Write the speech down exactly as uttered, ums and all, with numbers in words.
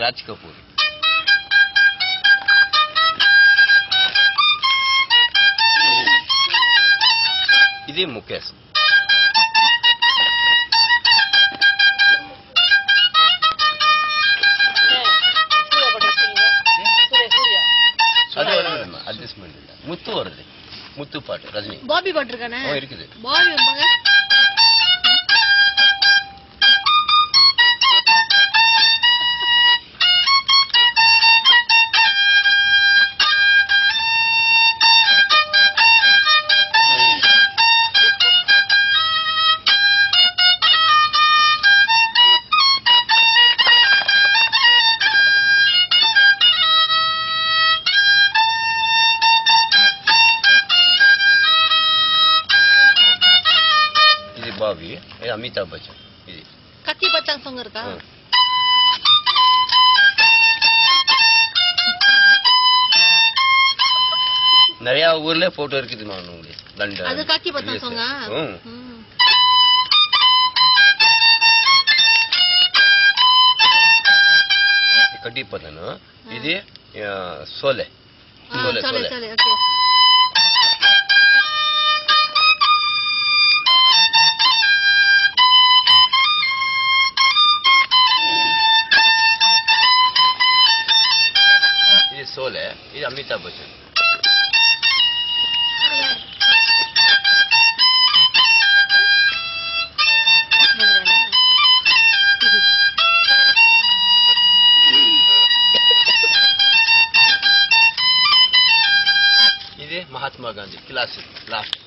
ರಾಜ್ ಕಪೂರ್. ఇది ముఖేష్. அது வருதுமா அட்ஜஸ்ட்மெண்ட் இல்ல. முத்து வருது, முத்து பாட்டு ரஜினி. பாபி பாட்டு இருக்கானே இருக்குது. பாபி வைப்பாங்க. பாபி, இது அமிதாப் பச்சன். இது கத்தி பச்சாங் சாங் இருக்கா? நிறைய ஊர்ல போட்டோ இருக்குது நான் உங்களுக்கு. லண்டன். அது கத்தி பச்சாங் சாங்கா? கட்டி பத்தனா இது சோலே. சோலே சோலே சோலே. ஓகே. சோலே, இது அமிதாப் பச்சன். இது மகாத்மா காந்தி கிளாசிக் லாஸ்ட்.